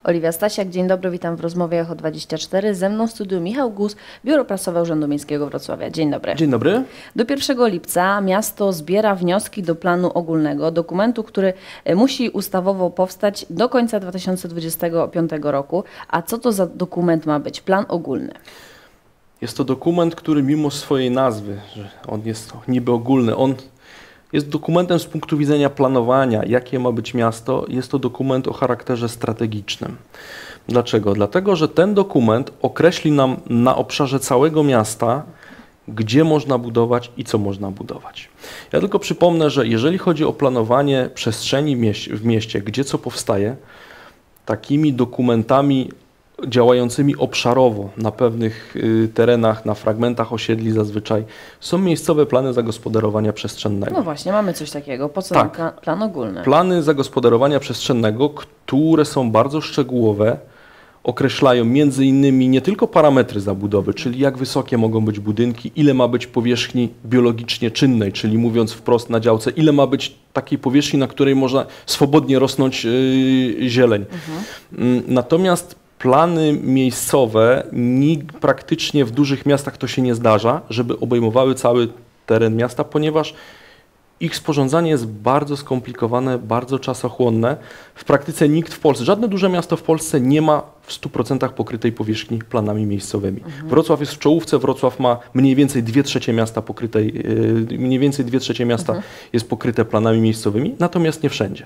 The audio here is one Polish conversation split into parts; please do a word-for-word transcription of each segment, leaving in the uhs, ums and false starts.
Oliwia Stasiak, dzień dobry, witam w rozmowie Echo dwadzieścia cztery. Ze mną w studiu Michał Gus, Biuro Prasowe Urzędu Miejskiego Wrocławia. Dzień dobry. Dzień dobry. Do pierwszego lipca miasto zbiera wnioski do planu ogólnego, dokumentu, który musi ustawowo powstać do końca dwa tysiące dwudziestego piątego roku. A co to za dokument ma być? Plan ogólny. Jest to dokument, który mimo swojej nazwy, że on jest niby ogólny, on jest dokumentem z punktu widzenia planowania, jakie ma być miasto, jest to dokument o charakterze strategicznym. Dlaczego? Dlatego, że ten dokument określi nam na obszarze całego miasta, gdzie można budować i co można budować. Ja tylko przypomnę, że jeżeli chodzi o planowanie przestrzeni w mieście, gdzie co powstaje, takimi dokumentami działającymi obszarowo na pewnych y, terenach, na fragmentach osiedli zazwyczaj są miejscowe plany zagospodarowania przestrzennego. No właśnie, mamy coś takiego. Po co tak. plan, plan ogólny? Plany zagospodarowania przestrzennego, które są bardzo szczegółowe, określają między innymi nie tylko parametry zabudowy, czyli jak wysokie mogą być budynki, ile ma być powierzchni biologicznie czynnej, czyli mówiąc wprost na działce, ile ma być takiej powierzchni, na której można swobodnie rosnąć yy, zieleń. Mhm. Natomiast plany miejscowe, nikt, praktycznie w dużych miastach to się nie zdarza, żeby obejmowały cały teren miasta, ponieważ ich sporządzanie jest bardzo skomplikowane, bardzo czasochłonne. W praktyce nikt w Polsce, żadne duże miasto w Polsce nie ma w stu procentach pokrytej powierzchni planami miejscowymi. Mhm. Wrocław jest w czołówce, Wrocław ma mniej więcej dwie trzecie miasta pokrytej, yy, mniej więcej dwie trzecie miasta mhm. jest pokryte planami miejscowymi, natomiast nie wszędzie.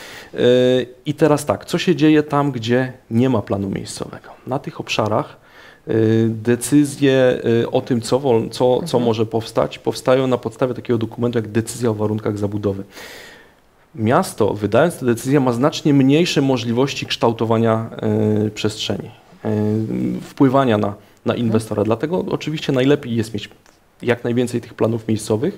I teraz tak, co się dzieje tam, gdzie nie ma planu miejscowego? Na tych obszarach decyzje o tym, co, wol, co, mhm. co może powstać, powstają na podstawie takiego dokumentu jak decyzja o warunkach zabudowy. Miasto, wydając tę decyzję, ma znacznie mniejsze możliwości kształtowania y, przestrzeni, y, wpływania na, na inwestora. Mhm. Dlatego oczywiście najlepiej jest mieć jak najwięcej tych planów miejscowych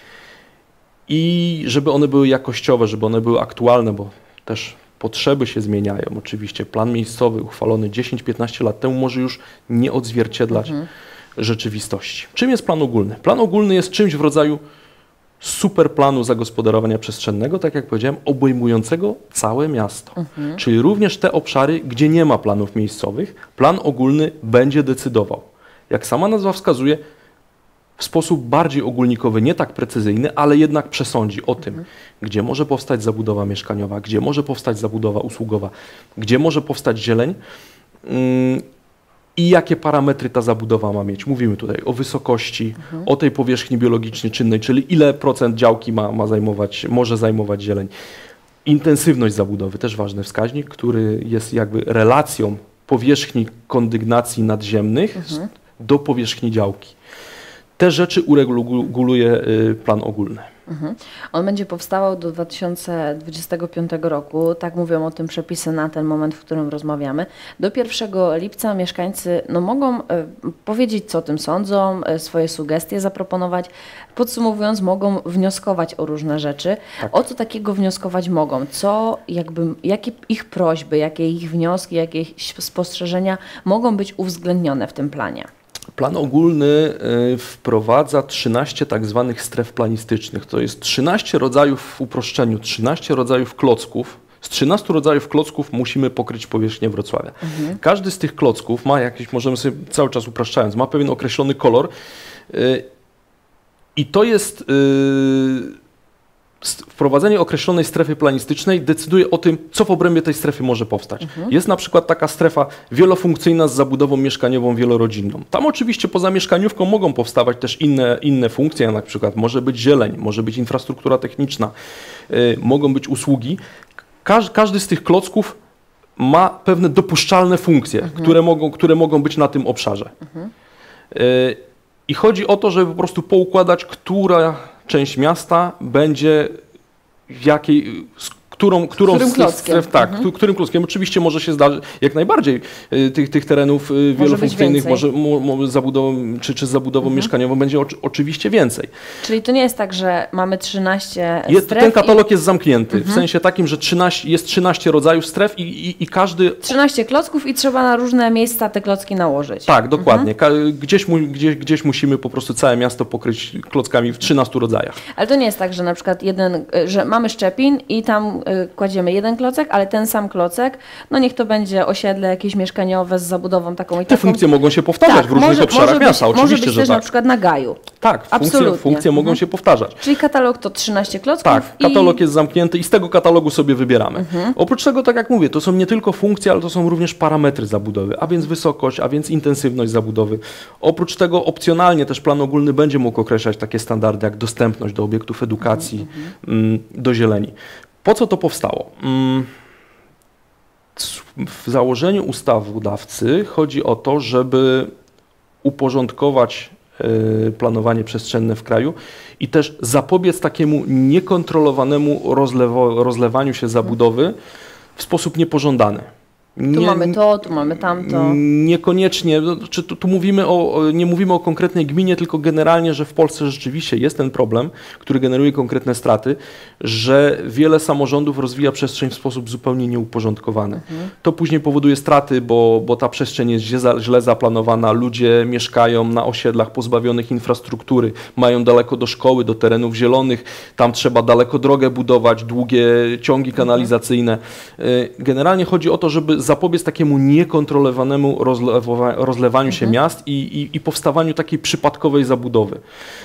i żeby one były jakościowe, żeby one były aktualne, bo też potrzeby się zmieniają. Oczywiście plan miejscowy uchwalony dziesięć piętnaście lat temu może już nie odzwierciedlać mhm. rzeczywistości. Czym jest plan ogólny? Plan ogólny jest czymś w rodzaju super planu zagospodarowania przestrzennego, tak jak powiedziałem, obejmującego całe miasto. Mhm. Czyli również te obszary, gdzie nie ma planów miejscowych, plan ogólny będzie decydował. Jak sama nazwa wskazuje, w sposób bardziej ogólnikowy, nie tak precyzyjny, ale jednak przesądzi o tym, mhm. gdzie może powstać zabudowa mieszkaniowa, gdzie może powstać zabudowa usługowa, gdzie może powstać zieleń yy, i jakie parametry ta zabudowa ma mieć. Mówimy tutaj o wysokości, mhm. o tej powierzchni biologicznie czynnej, czyli ile procent działki ma, ma zajmować, może zajmować zieleń. Intensywność zabudowy, też ważny wskaźnik, który jest jakby relacją powierzchni kondygnacji nadziemnych mhm. do powierzchni działki. Te rzeczy ureguluje plan ogólny. Mhm. On będzie powstawał do dwa tysiące dwudziestego piątego roku, tak mówią o tym przepisy na ten moment, w którym rozmawiamy. Do pierwszego lipca mieszkańcy no, mogą y, powiedzieć, co o tym sądzą, y, swoje sugestie zaproponować. Podsumowując, mogą wnioskować o różne rzeczy. Tak. O co takiego wnioskować mogą? Co, jakby, jakie ich prośby, jakie ich wnioski, jakie spostrzeżenia mogą być uwzględnione w tym planie? Plan ogólny wprowadza trzynaście tak zwanych stref planistycznych. To jest trzynaście rodzajów w uproszczeniu, trzynaście rodzajów klocków. Z trzynastu rodzajów klocków musimy pokryć powierzchnię Wrocławia. Mhm. Każdy z tych klocków ma jakiś, możemy sobie cały czas upraszczając, ma pewien określony kolor i to jest wprowadzenie określonej strefy planistycznej decyduje o tym, co w obrębie tej strefy może powstać. Mhm. Jest na przykład taka strefa wielofunkcyjna z zabudową mieszkaniową wielorodzinną. Tam oczywiście poza mieszkaniówką mogą powstawać też inne, inne funkcje, na przykład może być zieleń, może być infrastruktura techniczna, yy, mogą być usługi. Każ, każdy z tych klocków ma pewne dopuszczalne funkcje, mhm. które, mogą, które mogą być na tym obszarze. Mhm. Yy, I chodzi o to, żeby po prostu poukładać, która część miasta będzie w jakiej, z którą, którą którym klockiem. Stref, tak, mhm. którym klockiem. Oczywiście może się zdarzyć jak najbardziej y, tych, tych terenów y, może wielofunkcyjnych, może, może zabudową, czy, czy z zabudową mhm. mieszkaniową będzie oczy, oczywiście więcej. Czyli to nie jest tak, że mamy trzynaście jest, stref? Ten katalog i... jest zamknięty, mhm. w sensie takim, że trzynaście, jest trzynaście rodzajów stref i, i, i każdy... trzynaście klocków i trzeba na różne miejsca te klocki nałożyć. Tak, dokładnie. Mhm. Gdzieś, mu, gdzieś, gdzieś musimy po prostu całe miasto pokryć klockami w trzynastu rodzajach. Ale to nie jest tak, że na przykład jeden, że mamy Szczepin i tam y, kładziemy jeden klocek, ale ten sam klocek, no niech to będzie osiedle jakieś mieszkaniowe z zabudową taką i Te taką. funkcje mogą się powtarzać tak, w różnych może, obszarach może miasta, być, oczywiście, może być że też tak. na przykład na gaju. Tak, funkcje, Absolutnie. funkcje mogą mhm. się powtarzać. Czyli katalog to trzynaście klocków. Tak, i... katalog jest zamknięty i z tego katalogu sobie wybieramy. Mhm. Oprócz tego, tak jak mówię, to są nie tylko funkcje, ale to są również parametry zabudowy, a więc wysokość, a więc intensywność zabudowy. Oprócz tego opcjonalnie też plan ogólny będzie mógł określać takie standardy jak dostępność do obiektów edukacji, mhm. do zieleni. Po co to powstało? W założeniu ustawodawcy chodzi o to, żeby uporządkować planowanie przestrzenne w kraju i też zapobiec takiemu niekontrolowanemu rozlewo, rozlewaniu się zabudowy w sposób niepożądany. Nie, tu mamy to, tu mamy tamto. Niekoniecznie, czy tu, tu mówimy o, nie mówimy o konkretnej gminie, tylko generalnie, że w Polsce rzeczywiście jest ten problem, który generuje konkretne straty, że wiele samorządów rozwija przestrzeń w sposób zupełnie nieuporządkowany. Mhm. To później powoduje straty, bo, bo ta przestrzeń jest źle, źle zaplanowana, ludzie mieszkają na osiedlach pozbawionych infrastruktury, mają daleko do szkoły, do terenów zielonych, tam trzeba daleko drogę budować, długie ciągi kanalizacyjne. Generalnie chodzi o to, żeby zapobiec takiemu niekontrolowanemu rozlewa, rozlewaniu mhm. się miast i, i, i powstawaniu takiej przypadkowej zabudowy.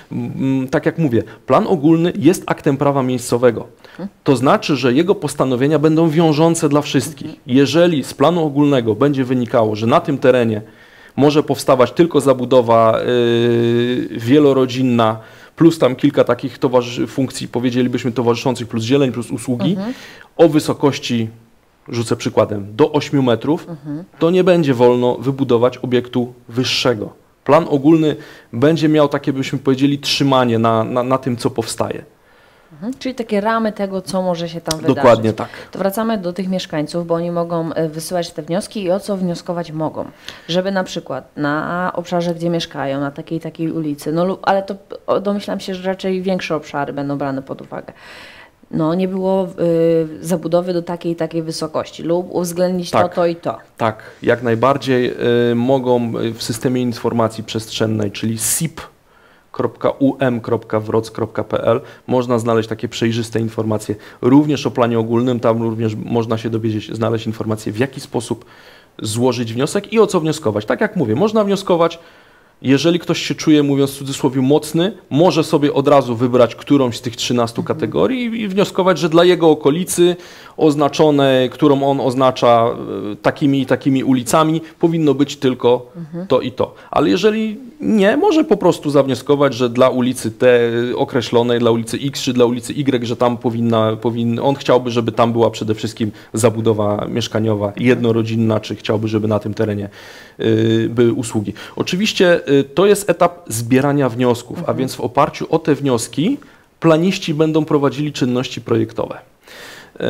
Tak jak mówię, plan ogólny jest aktem prawa miejscowego. Mhm. To znaczy, że jego postanowienia będą wiążące dla wszystkich. Mhm. Jeżeli z planu ogólnego będzie wynikało, że na tym terenie może powstawać tylko zabudowa yy, wielorodzinna, plus tam kilka takich funkcji, powiedzielibyśmy, towarzyszących, plus zieleń, plus usługi, mhm. o wysokości, rzucę przykładem, do ośmiu metrów, mhm. to nie będzie wolno wybudować obiektu wyższego. Plan ogólny będzie miał takie, byśmy powiedzieli, trzymanie na, na, na tym, co powstaje. Mhm. Czyli takie ramy tego, co może się tam wydarzyć. Dokładnie tak. To wracamy do tych mieszkańców, bo oni mogą wysyłać te wnioski i o co wnioskować mogą. Żeby na przykład na obszarze, gdzie mieszkają, na takiej takiej ulicy, no ale to domyślam się, że raczej większe obszary będą brane pod uwagę. No, nie było y, zabudowy do takiej i takiej wysokości lub uwzględnić tak, to, to i to. Tak, jak najbardziej y, mogą w systemie informacji przestrzennej, czyli S I P kropka u m kropka wroc kropka p l można znaleźć takie przejrzyste informacje. Również o planie ogólnym, tam również można się dowiedzieć, znaleźć informacje, w jaki sposób złożyć wniosek i o co wnioskować. Tak jak mówię, można wnioskować. Jeżeli ktoś się czuje, mówiąc w cudzysłowie, mocny, może sobie od razu wybrać którąś z tych trzynastu mhm. kategorii i, i wnioskować, że dla jego okolicy oznaczone, którą on oznacza takimi i takimi ulicami, powinno być tylko mhm. to i to. Ale jeżeli nie, może po prostu zawnioskować, że dla ulicy T określonej, dla ulicy X czy dla ulicy Y, że tam powinna, powinna, on chciałby, żeby tam była przede wszystkim zabudowa mieszkaniowa, jednorodzinna, czy chciałby, żeby na tym terenie y, były usługi. Oczywiście y, to jest etap zbierania wniosków, mhm. a więc w oparciu o te wnioski planiści będą prowadzili czynności projektowe. Y,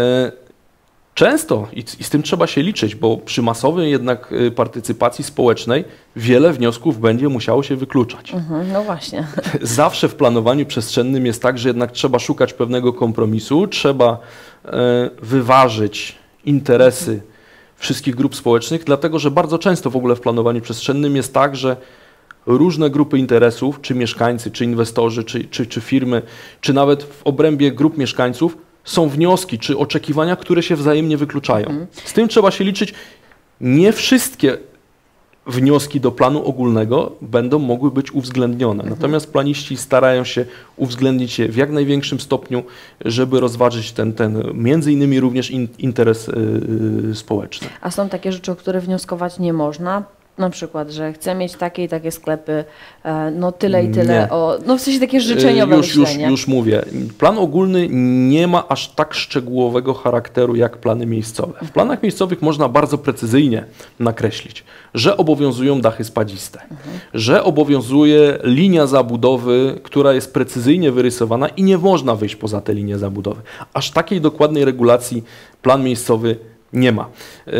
Często, i z tym trzeba się liczyć, bo przy masowej jednak partycypacji społecznej wiele wniosków będzie musiało się wykluczać. Mhm, no właśnie. Zawsze w planowaniu przestrzennym jest tak, że jednak trzeba szukać pewnego kompromisu, trzeba e, wyważyć interesy mhm. wszystkich grup społecznych, dlatego że bardzo często w ogóle w planowaniu przestrzennym jest tak, że różne grupy interesów, czy mieszkańcy, czy inwestorzy, czy, czy, czy firmy, czy nawet w obrębie grup mieszkańców, są wnioski czy oczekiwania, które się wzajemnie wykluczają. Mhm. Z tym trzeba się liczyć. Nie wszystkie wnioski do planu ogólnego będą mogły być uwzględnione. Mhm. Natomiast planiści starają się uwzględnić je w jak największym stopniu, żeby rozważyć ten, ten między innymi również in, interes yy, społeczny. A są takie rzeczy, o które wnioskować nie można? Na przykład, że chcę mieć takie i takie sklepy, no tyle i tyle, nie. o, no w sensie takie życzeniowe już, myślenie. Już, już mówię, plan ogólny nie ma aż tak szczegółowego charakteru jak plany miejscowe. W planach miejscowych można bardzo precyzyjnie nakreślić, że obowiązują dachy spadziste, mhm. że obowiązuje linia zabudowy, która jest precyzyjnie wyrysowana i nie można wyjść poza tę linię zabudowy. Aż takiej dokładnej regulacji plan miejscowy nie ma.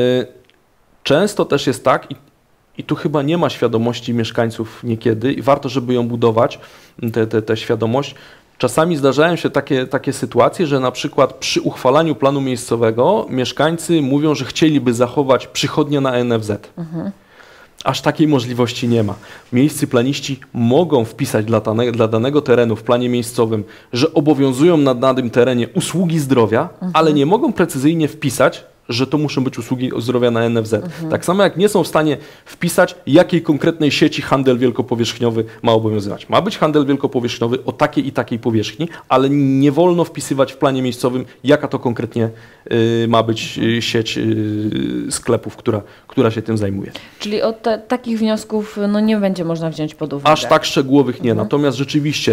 Często też jest tak, i I tu chyba nie ma świadomości mieszkańców niekiedy i warto, żeby ją budować, tę świadomość. Czasami zdarzają się takie, takie sytuacje, że na przykład przy uchwalaniu planu miejscowego mieszkańcy mówią, że chcieliby zachować przychodnie na N F Z. Mhm. Aż takiej możliwości nie ma. Miejscy planiści mogą wpisać dla, dane, dla danego terenu w planie miejscowym, że obowiązują na danym terenie usługi zdrowia, mhm. ale nie mogą precyzyjnie wpisać, że to muszą być usługi zdrowia na N F Z. Mhm. Tak samo jak nie są w stanie wpisać, jakiej konkretnej sieci handel wielkopowierzchniowy ma obowiązywać. Ma być handel wielkopowierzchniowy o takiej i takiej powierzchni, ale nie wolno wpisywać w planie miejscowym, jaka to konkretnie y, ma być y, sieć y, sklepów, która, która się tym zajmuje. Czyli od te, takich wniosków no, nie będzie można wziąć pod uwagę. Aż tak szczegółowych nie. Mhm. Natomiast rzeczywiście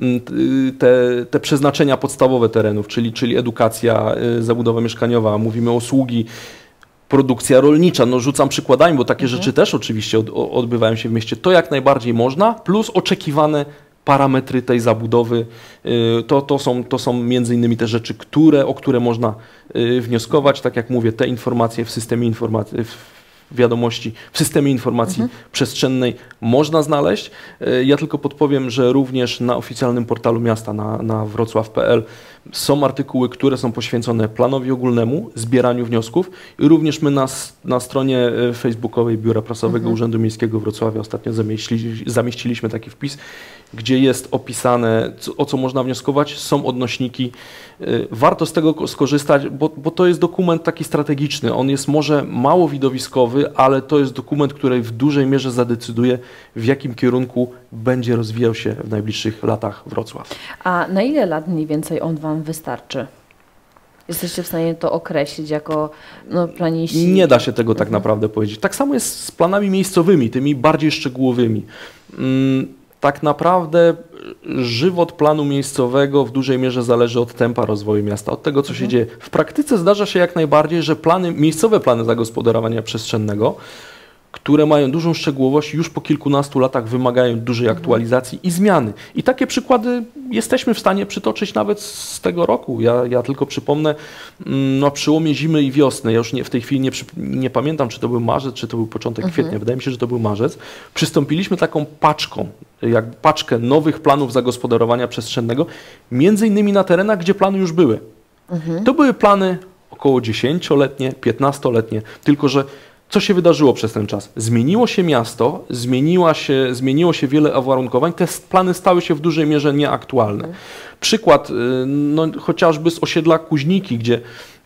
y, te, te przeznaczenia podstawowe terenów, czyli, czyli edukacja, y, zabudowa mieszkaniowa, mówimy o usługach, produkcja rolnicza, no rzucam przykładami, bo takie mhm. rzeczy też oczywiście od, odbywają się w mieście, to jak najbardziej można, plus oczekiwane parametry tej zabudowy, to, to, są, to są między innymi te rzeczy, które, o które można wnioskować, tak jak mówię, te informacje w systemie informacji, wiadomości, w systemie informacji mhm. przestrzennej można znaleźć. Ja tylko podpowiem, że również na oficjalnym portalu miasta, na, na wrocław kropka p l są artykuły, które są poświęcone planowi ogólnemu, zbieraniu wniosków i również my na, na stronie facebookowej Biura Prasowego mhm. Urzędu Miejskiego Wrocławia ostatnio zamieścili, zamieściliśmy taki wpis, gdzie jest opisane, co, o co można wnioskować, są odnośniki. Warto z tego skorzystać, bo, bo to jest dokument taki strategiczny. On jest może mało widowiskowy, ale to jest dokument, który w dużej mierze zadecyduje, w jakim kierunku będzie rozwijał się w najbliższych latach Wrocław. A na ile lat mniej więcej on Wam wystarczy? Jesteście w stanie to określić jako no, planiści? Nie da się tego tak naprawdę powiedzieć. Tak samo jest z planami miejscowymi, tymi bardziej szczegółowymi. Hmm, tak naprawdę żywot planu miejscowego w dużej mierze zależy od tempa rozwoju miasta, od tego, co mhm. się dzieje. W praktyce zdarza się jak najbardziej, że plany, miejscowe plany zagospodarowania przestrzennego, które mają dużą szczegółowość, już po kilkunastu latach wymagają dużej aktualizacji i zmiany. I takie przykłady jesteśmy w stanie przytoczyć nawet z tego roku. Ja, ja tylko przypomnę, na przełomie zimy i wiosny, ja już nie, w tej chwili nie, nie pamiętam, czy to był marzec, czy to był początek mhm. kwietnia, wydaje mi się, że to był marzec, przystąpiliśmy taką paczką, jak paczkę nowych planów zagospodarowania przestrzennego, między innymi na terenach, gdzie plany już były. Mhm. To były plany około dziesięcioletnie, piętnastoletnie, tylko że co się wydarzyło przez ten czas? Zmieniło się miasto, zmieniła się, zmieniło się wiele uwarunkowań, te plany stały się w dużej mierze nieaktualne. Mhm. Przykład no, chociażby z osiedla Kuźniki, gdzie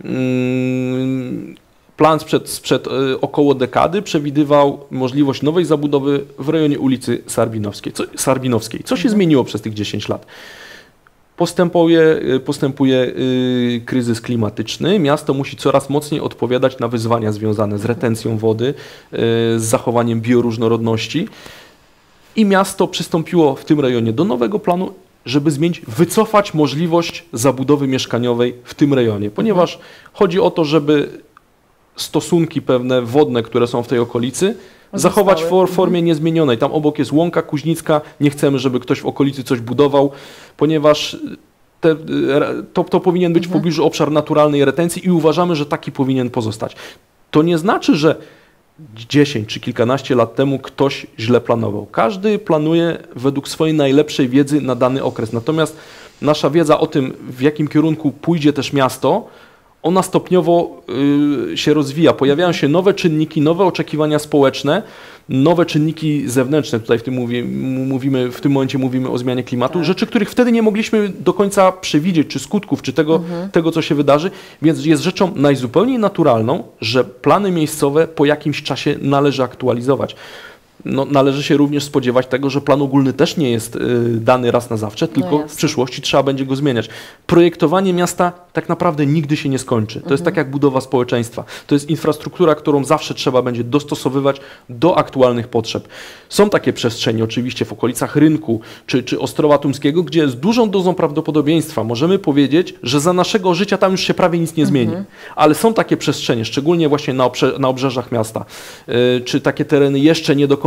mm, plan sprzed, sprzed y, około dekady przewidywał możliwość nowej zabudowy w rejonie ulicy Sarbinowskiej. Co, Sarbinowskiej. Co się mhm. zmieniło przez tych dziesięć lat? Postępuje, postępuje yy, kryzys klimatyczny. Miasto musi coraz mocniej odpowiadać na wyzwania związane z retencją wody, yy, z zachowaniem bioróżnorodności. I miasto przystąpiło w tym rejonie do nowego planu, żeby zmienić, wycofać możliwość zabudowy mieszkaniowej w tym rejonie, ponieważ mhm. chodzi o to, żeby stosunki pewne wodne, które są w tej okolicy, zachować w formie niezmienionej. Tam obok jest łąka kuźnicka, nie chcemy, żeby ktoś w okolicy coś budował, ponieważ te, to, to powinien być w pobliżu obszar naturalnej retencji i uważamy, że taki powinien pozostać. To nie znaczy, że dziesięć czy kilkanaście lat temu ktoś źle planował. Każdy planuje według swojej najlepszej wiedzy na dany okres. Natomiast nasza wiedza o tym, w jakim kierunku pójdzie też miasto, ona stopniowo y, się rozwija. Pojawiają się nowe czynniki, nowe oczekiwania społeczne, nowe czynniki zewnętrzne. Tutaj w tym, mówi, mówimy, w tym momencie mówimy o zmianie klimatu. Tak. Rzeczy, których wtedy nie mogliśmy do końca przewidzieć, czy skutków, czy tego, mhm. tego, co się wydarzy. Więc jest rzeczą najzupełniej naturalną, że plany miejscowe po jakimś czasie należy aktualizować. No, należy się również spodziewać tego, że plan ogólny też nie jest y, dany raz na zawsze, tylko no w przyszłości trzeba będzie go zmieniać. Projektowanie miasta tak naprawdę nigdy się nie skończy. To mhm. jest tak jak budowa społeczeństwa. To jest infrastruktura, którą zawsze trzeba będzie dostosowywać do aktualnych potrzeb. Są takie przestrzenie oczywiście w okolicach Rynku czy, czy Ostrowa Tumskiego, gdzie z dużą dozą prawdopodobieństwa możemy powiedzieć, że za naszego życia tam już się prawie nic nie zmieni. Mhm. Ale są takie przestrzenie, szczególnie właśnie na, obrze na obrzeżach miasta, y, czy takie tereny jeszcze nie do końca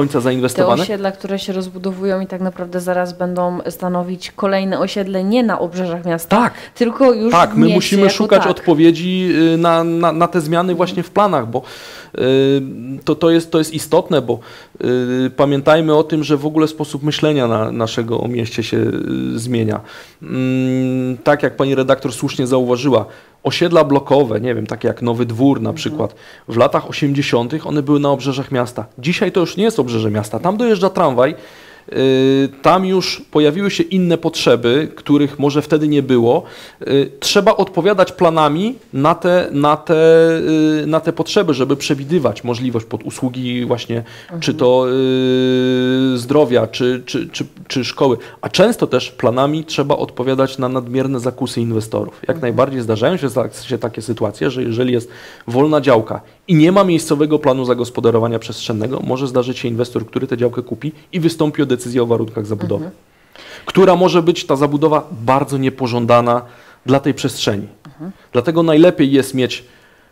końca Te zainwestowane. osiedla, które się rozbudowują i tak naprawdę zaraz będą stanowić kolejne osiedle nie na obrzeżach miasta, Tak. tylko już Tak, w my mieście musimy jako szukać tak. odpowiedzi y, na, na, na te zmiany właśnie w planach, bo y, to, to, jest, to jest istotne, bo y, pamiętajmy o tym, że w ogóle sposób myślenia na, naszego o mieście się y, zmienia. Mm, tak jak pani redaktor słusznie zauważyła, osiedla blokowe, nie wiem, takie jak Nowy Dwór na przykład, w latach osiemdziesiątych one były na obrzeżach miasta. Dzisiaj to już nie jest obrzeże miasta, tam dojeżdża tramwaj, yy, tam już pojawiły się inne potrzeby, których może wtedy nie było. Yy, trzeba odpowiadać planami na te, na, te, yy, na te potrzeby, żeby przewidywać możliwość pod usługi właśnie, mhm. czy to yy, zdrowia, czy, czy, czy, czy szkoły. A często też planami trzeba odpowiadać na nadmierne zakusy inwestorów. Jak mhm. najbardziej zdarzają się, się takie sytuacje, że jeżeli jest wolna działka i nie ma miejscowego planu zagospodarowania przestrzennego, może zdarzyć się inwestor, który tę działkę kupi i wystąpi o decyzję o warunkach zabudowy, mhm. która może być ta zabudowa bardzo niepożądana dla tej przestrzeni. Mhm. Dlatego najlepiej jest mieć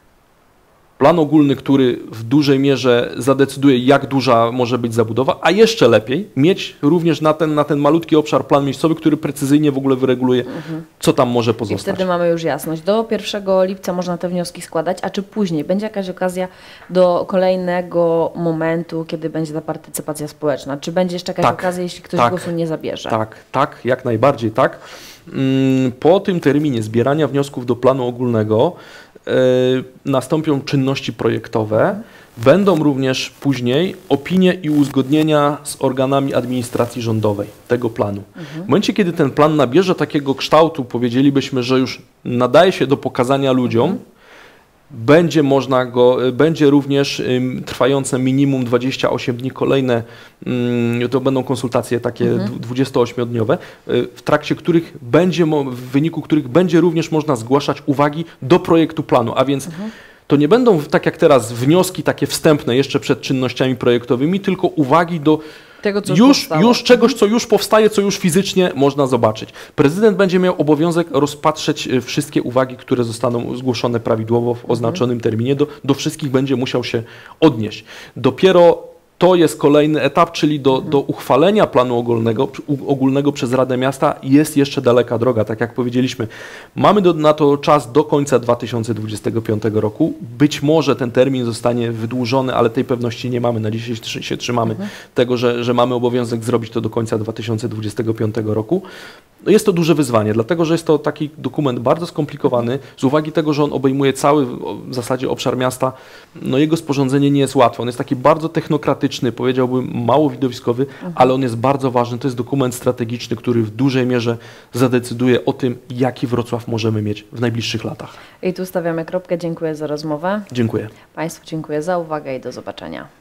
plan ogólny, który w dużej mierze zadecyduje, jak duża może być zabudowa, a jeszcze lepiej mieć również na ten, na ten malutki obszar plan miejscowy, który precyzyjnie w ogóle wyreguluje, mhm. co tam może pozostać. I wtedy mamy już jasność. Do pierwszego lipca można te wnioski składać, a czy później będzie jakaś okazja do kolejnego momentu, kiedy będzie ta partycypacja społeczna? Czy będzie jeszcze jakaś tak, okazja, jeśli ktoś tak, głosu nie zabierze? Tak, tak, jak najbardziej tak. Po tym terminie zbierania wniosków do planu ogólnego nastąpią czynności projektowe. Będą również później opinie i uzgodnienia z organami administracji rządowej tego planu. Mhm. W momencie, kiedy ten plan nabierze takiego kształtu, powiedzielibyśmy, że już nadaje się do pokazania ludziom, mhm. będzie można go, będzie również ym, trwające minimum dwadzieścia osiem dni kolejne, ym, to będą konsultacje takie mhm. dwudziestoośmiodniowe, y, w trakcie których będzie, w wyniku których będzie również można zgłaszać uwagi do projektu planu, a więc mhm. to nie będą tak jak teraz wnioski takie wstępne jeszcze przed czynnościami projektowymi, tylko uwagi do tego, co już, już czegoś, co już powstaje, co już fizycznie można zobaczyć. Prezydent będzie miał obowiązek rozpatrzeć wszystkie uwagi, które zostaną zgłoszone prawidłowo w oznaczonym terminie. Do, do wszystkich będzie musiał się odnieść. Dopiero to jest kolejny etap, czyli do, do uchwalenia planu ogólnego, ogólnego przez Radę Miasta jest jeszcze daleka droga. Tak jak powiedzieliśmy, mamy do, na to czas do końca dwa tysiące dwudziestego piątego roku. Być może ten termin zostanie wydłużony, ale tej pewności nie mamy. Na dzisiaj się trzymamy mhm. tego, że, że mamy obowiązek zrobić to do końca dwa tysiące dwudziestego piątego roku. Jest to duże wyzwanie, dlatego że jest to taki dokument bardzo skomplikowany, z uwagi tego, że on obejmuje cały w zasadzie obszar miasta, no jego sporządzenie nie jest łatwe. On jest taki bardzo technokratyczny, powiedziałbym mało widowiskowy, mhm. ale on jest bardzo ważny. To jest dokument strategiczny, który w dużej mierze zadecyduje o tym, jaki Wrocław możemy mieć w najbliższych latach. I tu stawiamy kropkę. Dziękuję za rozmowę. Dziękuję. Państwu dziękuję za uwagę i do zobaczenia.